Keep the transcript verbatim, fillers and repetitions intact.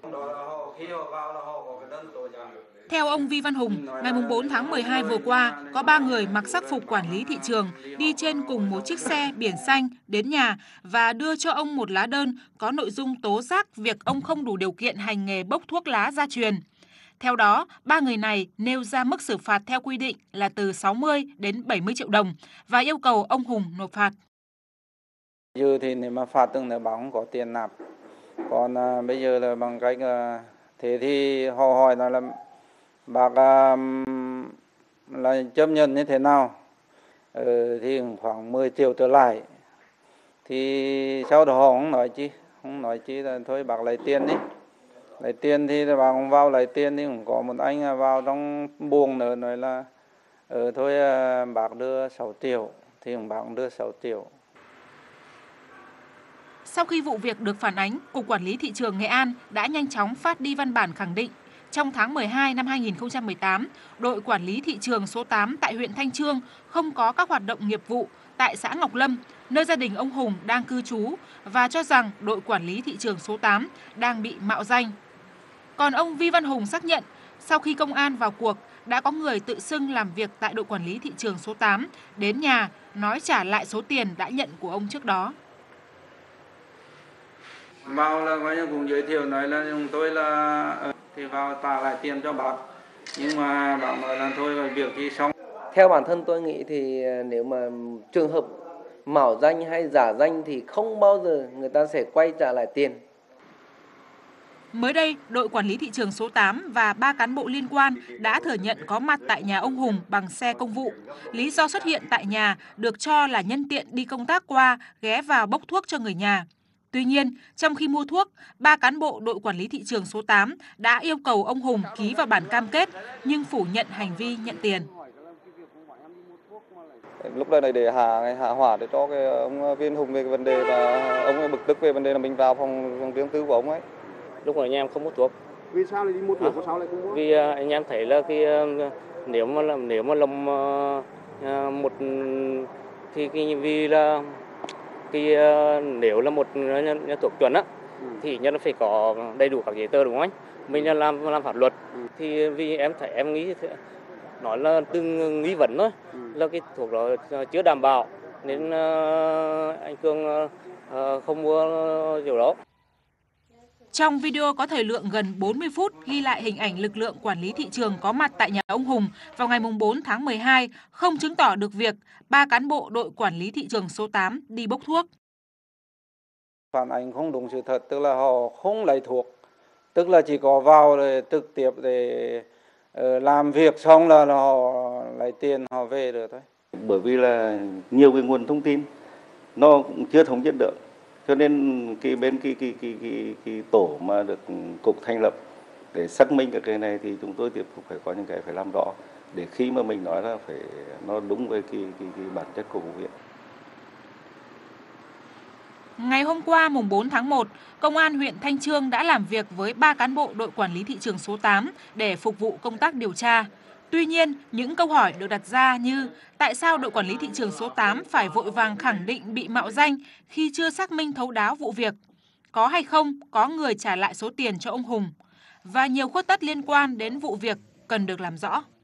Theo ông Vi Văn Hùng, ngày bốn tháng mười hai vừa qua, có ba người mặc sắc phục quản lý thị trường đi trên cùng một chiếc xe biển xanh đến nhà và đưa cho ông một lá đơn có nội dung tố giác việc ông không đủ điều kiện hành nghề bốc thuốc lá gia truyền. Theo đó, ba người này nêu ra mức xử phạt theo quy định là từ sáu mươi đến bảy mươi triệu đồng và yêu cầu ông Hùng nộp phạt. Giờ thì nếu mà phạt từng là bảo không có tiền nạp. Còn à, bây giờ là bằng cách à, thế thì họ hỏi là, là bác à, là chấp nhận như thế nào, ừ, thì khoảng mười triệu trở lại. Thì sau đó họ không nói chi, không nói chi là thôi bác lấy tiền đi. Lấy tiền thì bác không vào lấy tiền thì cũng có một anh vào trong buồng nữa nói là ừ, thôi à, bác đưa sáu triệu, thì bác cũng đưa sáu triệu. Sau khi vụ việc được phản ánh, Cục Quản lý Thị trường Nghệ An đã nhanh chóng phát đi văn bản khẳng định trong tháng mười hai năm hai nghìn không trăm mười tám, đội quản lý thị trường số tám tại huyện Thanh Chương không có các hoạt động nghiệp vụ tại xã Ngọc Lâm, nơi gia đình ông Hùng đang cư trú và cho rằng đội quản lý thị trường số tám đang bị mạo danh. Còn ông Vi Văn Hùng xác nhận, sau khi công an vào cuộc, đã có người tự xưng làm việc tại đội quản lý thị trường số tám đến nhà nói trả lại số tiền đã nhận của ông trước đó. Vào là coi như cũng giới thiệu nói là chúng tôi là thì vào trả lại tiền cho bác, nhưng mà bác nói là thôi việc thì xong. Theo bản thân tôi nghĩ thì nếu mà trường hợp mạo danh hay giả danh thì không bao giờ người ta sẽ quay trả lại tiền. Mới đây, đội quản lý thị trường số tám và ba cán bộ liên quan đã thừa nhận có mặt tại nhà ông Hùng bằng xe công vụ. Lý do xuất hiện tại nhà được cho là nhân tiện đi công tác qua, ghé vào bốc thuốc cho người nhà. Tuy nhiên, trong khi mua thuốc, ba cán bộ đội quản lý thị trường số tám đã yêu cầu ông Hùng ký vào bản cam kết nhưng phủ nhận hành vi nhận tiền. Lúc này để hạ hạ hỏa để cho cái ông Viên Hùng về cái vấn đề và ông ấy bực tức về vấn đề là mình vào phòng, phòng riêng tư của ông ấy. Lúc này anh em không mua thuốc. Vì sao lại đi mua thuốc? À? Sao lại không mua? Vì anh em thấy là cái nếu mà làm nếu mà làm một thì cái vì là cái nếu là một nhà thuốc chuẩn á, ừ. thì nhất là phải có đầy đủ các giấy tờ đúng không anh? Mình là làm làm pháp luật, ừ. thì vì em thấy em nghĩ nói là từng nghi vấn thôi, ừ. là cái thuốc đó chưa đảm bảo nên anh Cương không mua điều đó. Trong video có thời lượng gần bốn mươi phút ghi lại hình ảnh lực lượng quản lý thị trường có mặt tại nhà ông Hùng vào ngày bốn tháng mười hai không chứng tỏ được việc ba cán bộ đội quản lý thị trường số tám đi bốc thuốc. Phản ánh không đúng sự thật, tức là họ không lấy thuốc, tức là chỉ có vào để trực tiếp để làm việc xong là họ lấy tiền họ về được thôi. Bởi vì là nhiều cái nguồn thông tin nó cũng chưa thống nhất được. Cho nên cái bên cái cái cái cái, cái tổ mà được cục thành lập để xác minh cái cái này thì chúng tôi tiếp tục phải có những cái phải làm rõ để khi mà mình nói là phải nó đúng với cái cái, cái bản chất của vụ việc. Ngày hôm qua mùng bốn tháng một, Công an huyện Thanh Chương đã làm việc với ba cán bộ đội quản lý thị trường số tám để phục vụ công tác điều tra. Tuy nhiên, những câu hỏi được đặt ra như tại sao đội quản lý thị trường số tám phải vội vàng khẳng định bị mạo danh khi chưa xác minh thấu đáo vụ việc? Có hay không có người trả lại số tiền cho ông Hùng? Và nhiều khuất tất liên quan đến vụ việc cần được làm rõ.